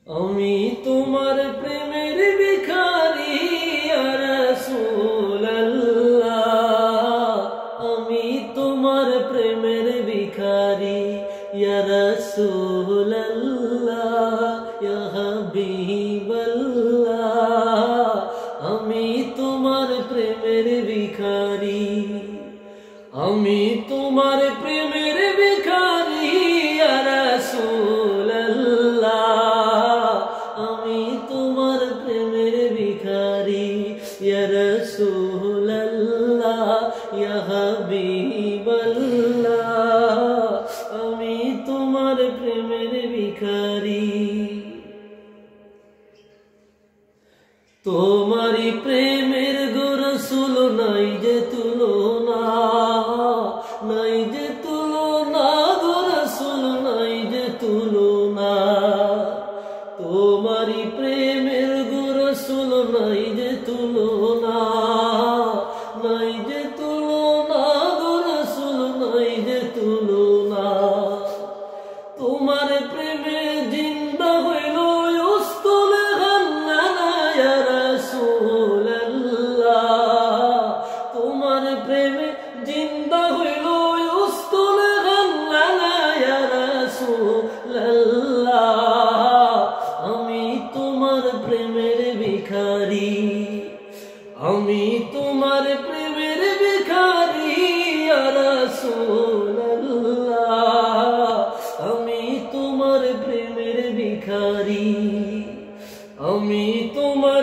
আমি তোমার প্রেমের ভিখারি ইয়া রাসূলুল্লাহ, আমি তোমার প্রেমের ভিখারি ইয়া রাসূলুল্লাহ, ইয়া হাবিবাল্লাহ, আমি তোমার প্রেমের ভিখারি, আমি তোমার প্রেমের ভিখারি ইয়া রাসূলুল্লাহ, আমি তোমার প্রেমের ভিখারি ইয়া রাসূলুল্লাহ, ইয়া হাবিবাল্লাহ, আমি তোমার প্রেমের ভিখারি। তোমারি প্রেমের গো রাসূল নাই যে তুলনা, নাই যে তুলনা গো রাসূল, নাই যে তুলনা। তোমারি প্রেমের গো রাসূল নাই যে তুলনা, নাই যে তুলনা গো রাসূল, নাই যে তুলনা। তোমার প্রেমে জিন্দা হইল উস্তুলে হান্নানা ইয়া রাসূলুল্লাহ, তোমার প্রেমে জিন্দা হইল উস্তুলে হান্নানা ইয়া রাসূলুল্লাহ, আমি তোমার প্রেমের ভিখারি, আমি তোমার প্রেমের ভিখারি ইয়া রাসূলুল্লাহ, আমি তোমার প্রেমের ভিখারি, আমি তোমার